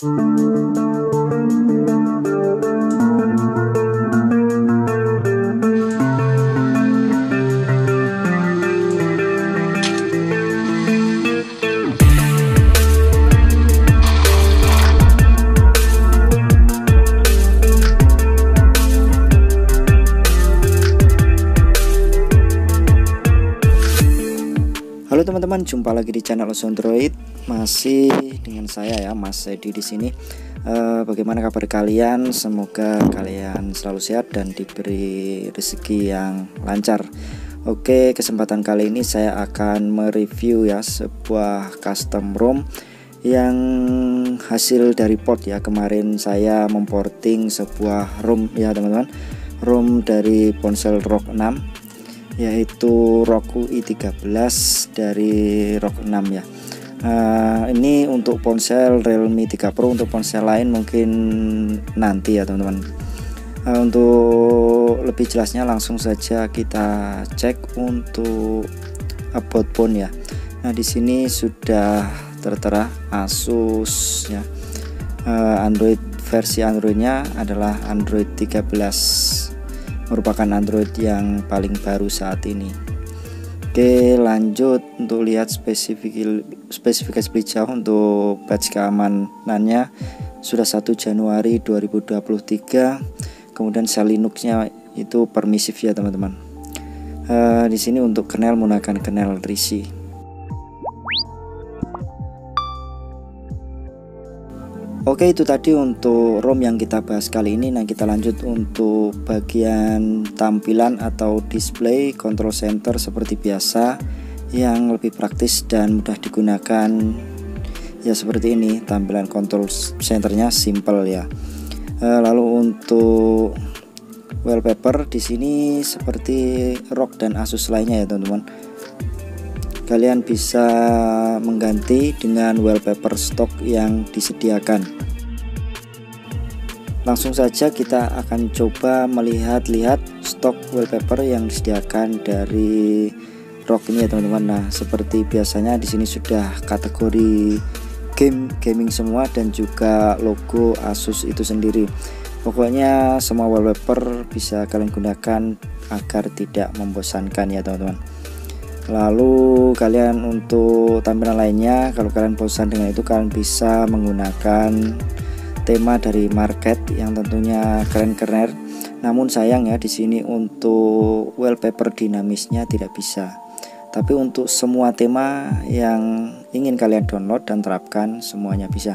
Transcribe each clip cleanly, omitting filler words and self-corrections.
Halo teman-teman, jumpa lagi di channel Ozo Android. Masih dengan saya ya, Mas Edi di sini. Bagaimana kabar kalian? Semoga kalian selalu sehat dan diberi rezeki yang lancar. Oke, kesempatan kali ini saya akan mereview ya sebuah custom ROM yang hasil dari port ya. Kemarin saya memporting sebuah ROM ya teman-teman, ROM dari ponsel ROG 6, yaitu Roku i13 dari ROG 6 ya. Ini untuk ponsel Realme 3 Pro, untuk ponsel lain mungkin nanti ya teman-teman. Untuk lebih jelasnya langsung saja kita cek untuk about phone ya. Nah, di sini sudah tertera Asus ya. Android versi Androidnya adalah Android 13, merupakan Android yang paling baru saat ini. Oke, lanjut untuk lihat spesifikasi lebih jauh. Untuk batch keamanannya sudah 1 Januari 2023. Kemudian sel Linuxnya itu permisif ya teman-teman. Di sini untuk kernel menggunakan kernel Risi. Oke, itu tadi untuk ROM yang kita bahas kali ini. Nah, kita lanjut untuk bagian tampilan atau display control center seperti biasa, yang lebih praktis dan mudah digunakan ya. Seperti ini tampilan control centernya, simple ya. Lalu untuk wallpaper di sini seperti ROG dan Asus lainnya ya teman-teman. Kalian bisa mengganti dengan wallpaper stok yang disediakan. Langsung saja kita akan coba melihat stok wallpaper yang disediakan dari ROG ini ya teman-teman. Nah, seperti biasanya di sini sudah kategori gaming semua dan juga logo Asus itu sendiri. Pokoknya semua wallpaper bisa kalian gunakan agar tidak membosankan ya teman-teman. Lalu kalian untuk tampilan lainnya, kalau kalian bosan dengan itu, kalian bisa menggunakan tema dari market yang tentunya keren-keren. Namun sayang ya, di sini untuk wallpaper dinamisnya tidak bisa. Tapi untuk semua tema yang ingin kalian download dan terapkan semuanya bisa.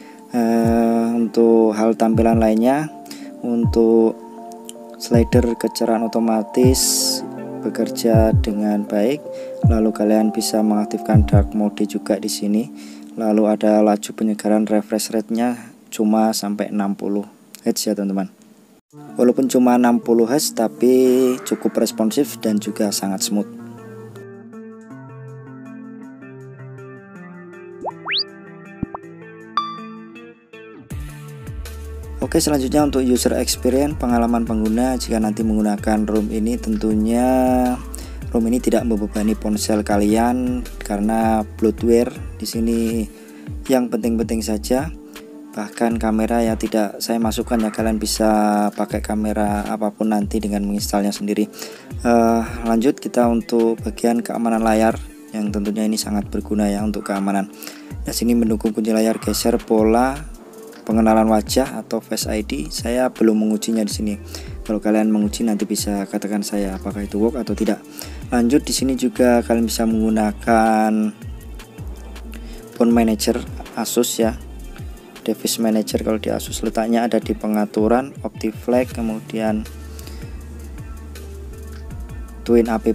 Untuk hal tampilan lainnya, untuk slider kecerahan otomatis bekerja dengan baik. Lalu kalian bisa mengaktifkan dark mode juga di sini. Lalu ada laju penyegaran, refresh rate-nya cuma sampai 60 Hz ya teman-teman. Walaupun cuma 60 Hz tapi cukup responsif dan juga sangat smooth. Oke, selanjutnya untuk user experience, pengalaman pengguna jika nanti menggunakan ROM ini. Tentunya ROM ini tidak membebani ponsel kalian karena bloatware di sini yang penting-penting saja. Bahkan kamera ya tidak saya masukkan ya, kalian bisa pakai kamera apapun nanti dengan menginstalnya sendiri. Lanjut kita untuk bagian keamanan layar yang tentunya ini sangat berguna ya untuk keamanan. Nah, sini mendukung kunci layar geser, pola pengenalan wajah atau Face ID. Saya belum mengujinya di sini. Kalau kalian menguji nanti bisa katakan saya apakah itu work atau tidak. Lanjut di sini juga kalian bisa menggunakan phone manager Asus ya. Device manager kalau di Asus letaknya ada di pengaturan, OptiFlag, kemudian Twin app.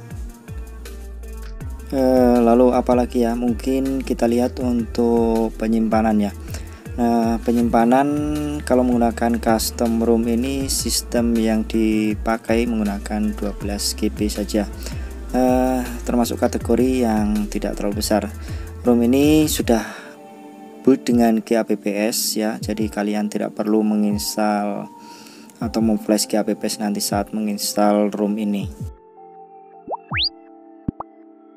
Lalu apalagi ya, mungkin kita lihat untuk penyimpanan ya. Nah, penyimpanan kalau menggunakan custom ROM ini, sistem yang dipakai menggunakan 12 GB saja, termasuk kategori yang tidak terlalu besar. ROM ini sudah boot dengan GApps ya, jadi kalian tidak perlu menginstal atau memflash GApps nanti saat menginstal ROM ini.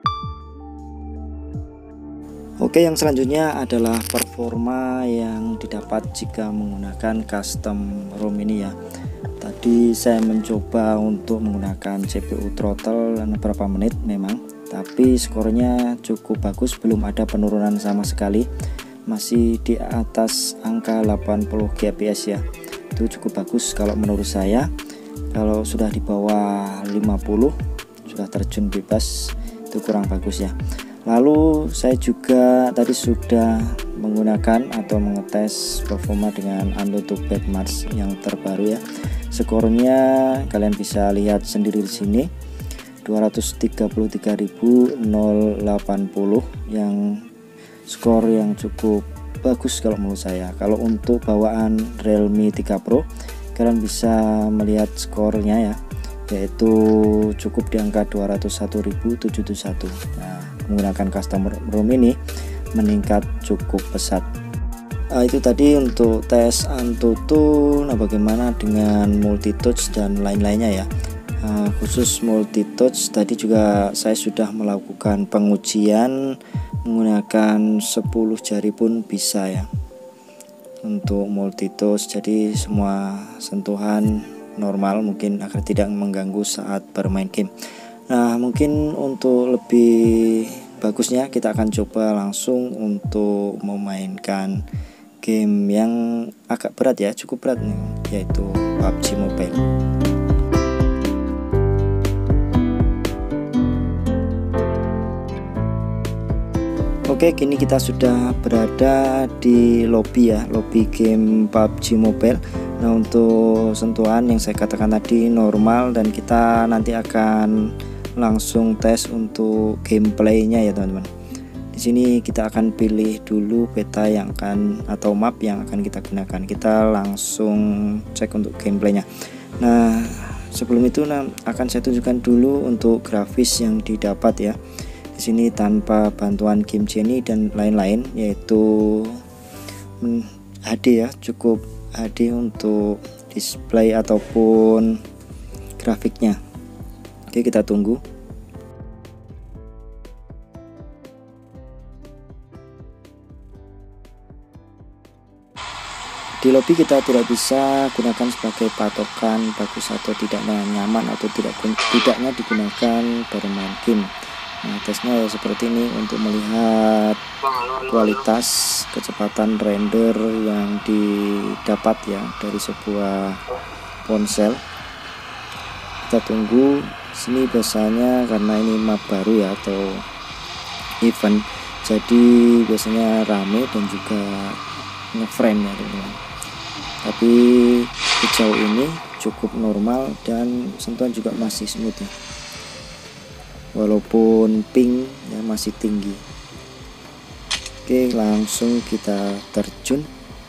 Oke, yang selanjutnya adalah performa yang didapat tepat jika menggunakan custom ROM ini ya. Tadi saya mencoba untuk menggunakan CPU throttle beberapa menit memang, tapi skornya cukup bagus, belum ada penurunan sama sekali, masih di atas angka 80 Gbps ya. Itu cukup bagus kalau menurut saya. Kalau sudah di bawah 50 sudah terjun bebas, itu kurang bagus ya. Lalu saya juga tadi sudah menggunakan atau mengetes performa dengan Antutu Backmarch yang terbaru ya. Skornya kalian bisa lihat sendiri di sini, 233.080 yang skor yang cukup bagus kalau menurut saya. Kalau untuk bawaan Realme 3 Pro kalian bisa melihat skornya ya, yaitu cukup di angka 201.771. Nah, menggunakan custom ROM ini meningkat cukup pesat. Itu tadi untuk tes Antutu. Nah, bagaimana dengan multitouch dan lain-lainnya ya. Khusus multitouch tadi juga saya sudah melakukan pengujian menggunakan 10 jari pun bisa ya untuk multitouch, jadi semua sentuhan normal mungkin agar tidak mengganggu saat bermain game. Nah, mungkin untuk lebih bagusnya kita akan coba langsung untuk memainkan game yang agak berat ya, cukup berat nih, yaitu PUBG Mobile. Oke, kini kita sudah berada di lobby ya, lobby game PUBG Mobile. Nah, untuk sentuhan yang saya katakan tadi normal, dan kita nanti akan langsung tes untuk gameplaynya ya teman-teman. Di sini kita akan pilih dulu peta yang akan atau map yang akan kita gunakan. Kita langsung cek untuk gameplaynya. Nah, sebelum itu akan saya tunjukkan dulu untuk grafis yang didapat ya. Di sini tanpa bantuan Game Genie dan lain-lain, yaitu HD ya, cukup HD untuk display ataupun grafiknya. Oke, kita tunggu. Di lobby kita tidak bisa gunakan sebagai patokan bagus atau tidaknya nyaman atau tidaknya digunakan bermain game. Nah, tesnya ya seperti ini untuk melihat kualitas kecepatan render yang didapat ya dari sebuah ponsel. Kita tunggu. Sini biasanya karena ini map baru ya atau event, jadi biasanya rame dan juga ngeframe ya teman-teman. Tapi sejauh ini cukup normal dan sentuhan juga masih smooth ya, walaupun ping ya masih tinggi. Oke, langsung kita terjun.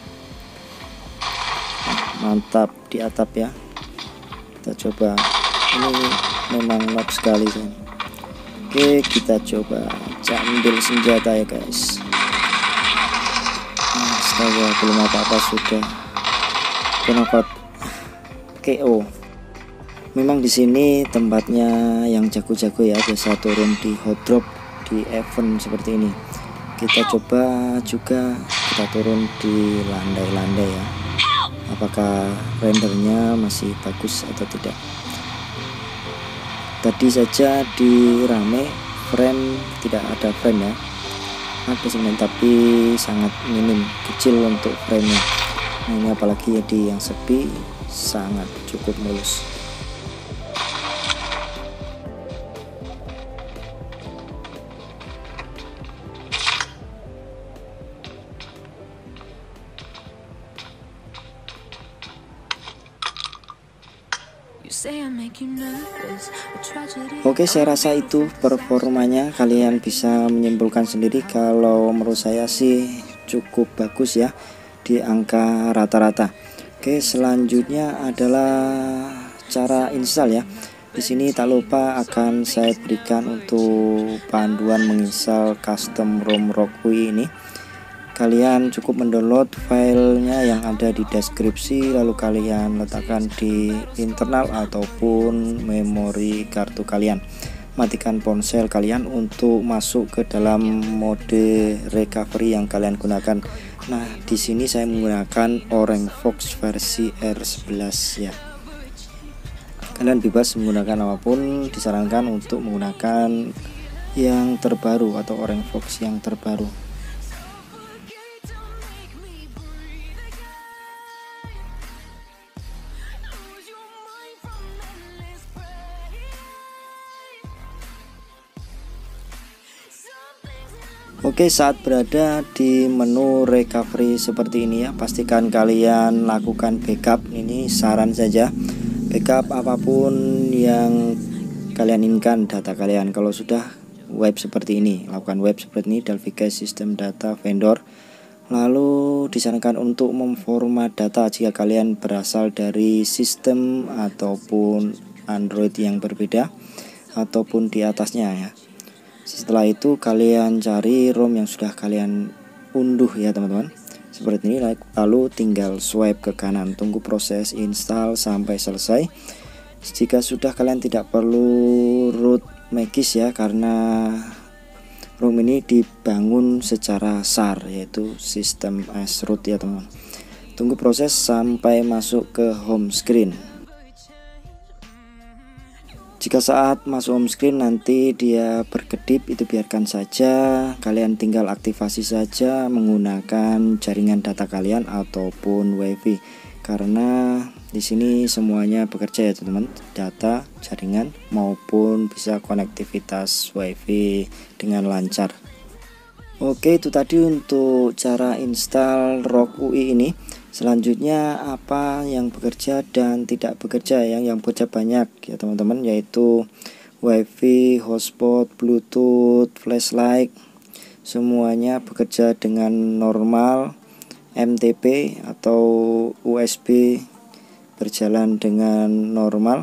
Mantap di atap ya. Kita coba, ini memang noob sekali kan. Oke, kita coba ambil senjata ya guys. Astaga, belum apa-apa sudah kenapa KO. Memang di sini tempatnya yang jago-jago ya, biasa turun di hot drop di event seperti ini. Kita coba juga kita turun di landai-landai ya, apakah rendernya masih bagus atau tidak. Tadi saja di rame frame tidak ada frame ya, ada sebenarnya tapi sangat minim, kecil untuk framenya. Nah, ini apalagi ya di yang sepi sangat cukup mulus. Oke, saya rasa itu performanya. Kalian bisa menyimpulkan sendiri. Kalau menurut saya sih cukup bagus ya, di angka rata-rata. Oke, selanjutnya adalah cara install ya. Di sini tak lupa akan saya berikan untuk panduan menginstal custom ROM Rockwee ini. Kalian cukup mendownload filenya yang ada di deskripsi, lalu kalian letakkan di internal ataupun memori kartu kalian. matikan ponsel kalian untuk masuk ke dalam mode recovery yang kalian gunakan. Nah, di sini saya menggunakan Orange Fox versi R11 ya. Kalian bebas menggunakan apapun, disarankan untuk menggunakan yang terbaru atau Orange Fox yang terbaru. Oke, saat berada di menu recovery seperti ini ya, pastikan kalian lakukan backup. Ini saran saja, backup apapun yang kalian inginkan data kalian. Kalau sudah web seperti ini, lakukan web seperti ini, Delphi sistem data vendor. Lalu disarankan untuk memformat data jika kalian berasal dari sistem ataupun Android yang berbeda ataupun di atasnya ya. Setelah itu kalian cari ROM yang sudah kalian unduh ya teman-teman, seperti ini. Lalu tinggal swipe ke kanan, tunggu proses install sampai selesai. Jika sudah, kalian tidak perlu root magis ya, karena ROM ini dibangun secara SAR, yaitu sistem as root ya teman-teman. Tunggu proses sampai masuk ke home screen. Jika saat masuk home screen nanti dia berkedip, itu biarkan saja. Kalian tinggal aktifasi saja menggunakan jaringan data kalian ataupun WiFi, karena di sini semuanya bekerja ya teman-teman, data, jaringan maupun bisa konektivitas WiFi dengan lancar. Oke, itu tadi untuk cara install ROG UI ini. Selanjutnya apa yang bekerja dan tidak bekerja, yang bekerja banyak ya teman-teman, yaitu WiFi, hotspot, Bluetooth, flashlight, semuanya bekerja dengan normal. MTP atau USB berjalan dengan normal.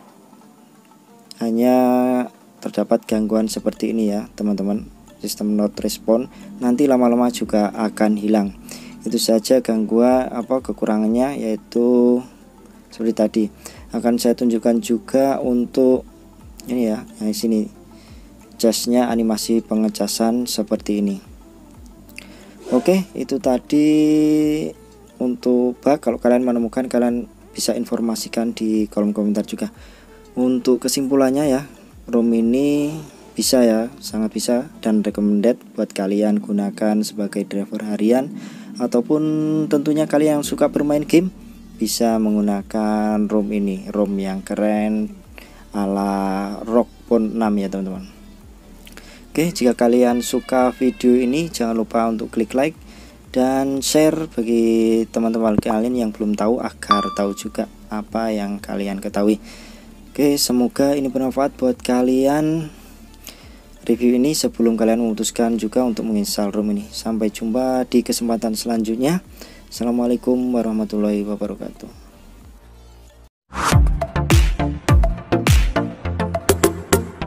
Hanya terdapat gangguan seperti ini ya teman-teman, sistem not respond, nanti lama-lama juga akan hilang. Itu saja gangguan kekurangannya, yaitu seperti tadi. Akan saya tunjukkan juga untuk ini ya, yang di sini casnya, animasi pengecasan seperti ini. Oke, itu tadi untuk bug. Kalau kalian menemukan, kalian bisa informasikan di kolom komentar juga. Untuk kesimpulannya ya, ROM ini bisa ya, sangat bisa dan recommended buat kalian gunakan sebagai driver harian, ataupun tentunya kalian yang suka bermain game bisa menggunakan ROM ini, ROM yang keren ala ROG Phone 6 ya teman-teman. Oke, jika kalian suka video ini jangan lupa untuk klik like dan share bagi teman-teman kalian yang belum tahu, agar tahu juga apa yang kalian ketahui. Oke, semoga ini bermanfaat buat kalian review ini sebelum kalian memutuskan juga untuk menginstal ROM ini. Sampai jumpa di kesempatan selanjutnya. Assalamualaikum warahmatullahi wabarakatuh.